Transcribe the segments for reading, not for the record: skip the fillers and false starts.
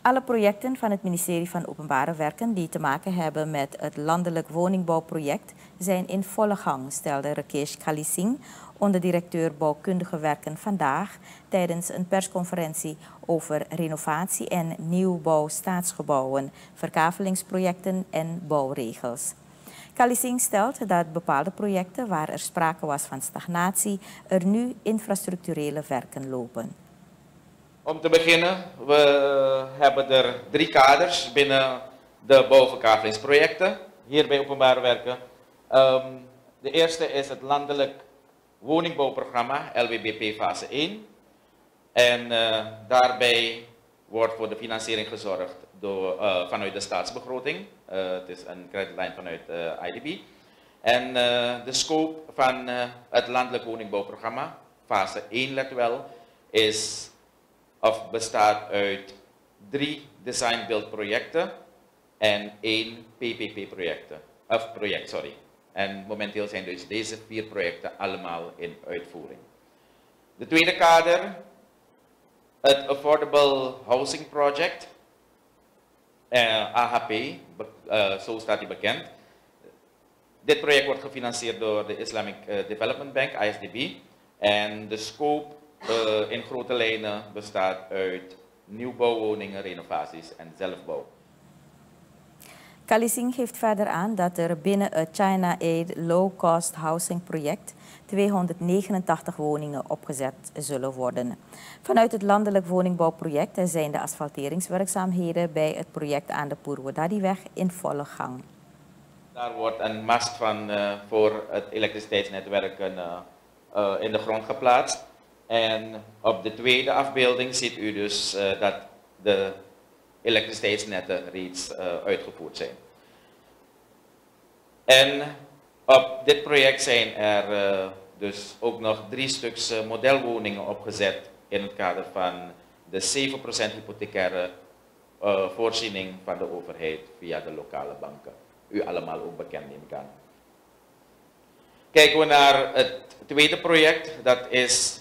Alle projecten van het ministerie van Openbare Werken die te maken hebben met het landelijk woningbouwproject zijn in volle gang, stelde Rakesh Kalising, onderdirecteur bouwkundige werken, vandaag tijdens een persconferentie over renovatie en nieuwbouw staatsgebouwen, verkavelingsprojecten en bouwregels. Kalising stelt dat bepaalde projecten waar er sprake was van stagnatie er nu infrastructurele werken lopen. Om te beginnen, we hebben er 3 kaders binnen de bouwverkavelingsprojecten hier bij Openbare Werken. De eerste is het landelijk woningbouwprogramma LWBP fase 1. En daarbij wordt voor de financiering gezorgd vanuit de staatsbegroting. Het is een creditlijn vanuit IDB. En de scope van het landelijk woningbouwprogramma, fase 1 let wel, bestaat uit 3 design-build projecten en 1 PPP project. En momenteel zijn dus deze 4 projecten allemaal in uitvoering. De tweede kader, het Affordable Housing Project, AHP, zo staat hij bekend. Dit project wordt gefinancierd door de Islamic Development Bank, ISDB. En de scope in grote lijnen bestaat uit nieuwbouwwoningen, renovaties en zelfbouw. Kalising geeft verder aan dat er binnen het China Aid Low Cost Housing Project 289 woningen opgezet zullen worden. Vanuit het landelijk woningbouwproject zijn de asfalteringswerkzaamheden bij het project aan de Purwodadiweg in volle gang. Daar wordt een mast voor het elektriciteitsnetwerk in de grond geplaatst. En op de tweede afbeelding ziet u dus dat de elektriciteitsnetten reeds uitgevoerd zijn. En op dit project zijn er dus ook nog 3 stuks modelwoningen opgezet in het kader van de 7% hypothecaire voorziening van de overheid via de lokale banken. U allemaal ook bekend, neem ik aan. Kijken we naar het tweede project, dat is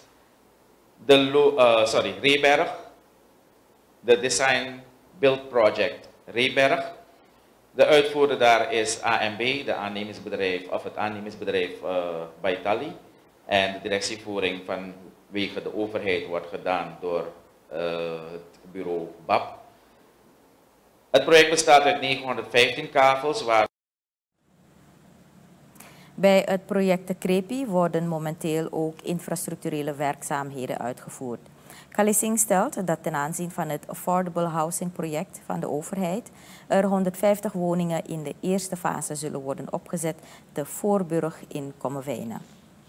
Reeberg, de Design Build Project Reeberg. De uitvoerder daar is AMB, het aannemingsbedrijf Baitali. En de directievoering vanwege de overheid wordt gedaan door het bureau BAP. Het project bestaat uit 915 kavels. Bij het project de Crepi worden momenteel ook infrastructurele werkzaamheden uitgevoerd. Kalising stelt dat ten aanzien van het Affordable Housing Project van de overheid er 150 woningen in de eerste fase zullen worden opgezet te Voorburg in Kommerwijnen.